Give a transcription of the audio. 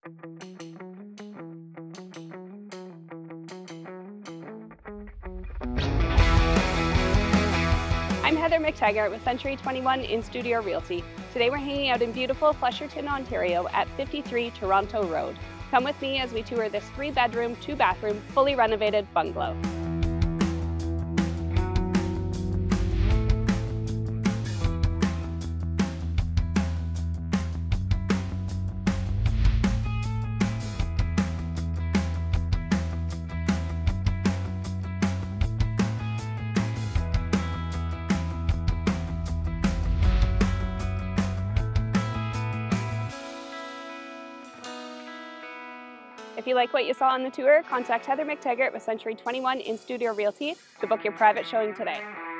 I'm Heather McTaggart with Century 21 In-Studio Realty. Today we're hanging out in beautiful Flesherton, Ontario at 53 Toronto Road. Come with me as we tour this 3-bedroom, 2-bathroom, fully renovated bungalow. If you like what you saw on the tour, contact Heather McTaggart with Century 21 In-Studio Realty to book your private showing today.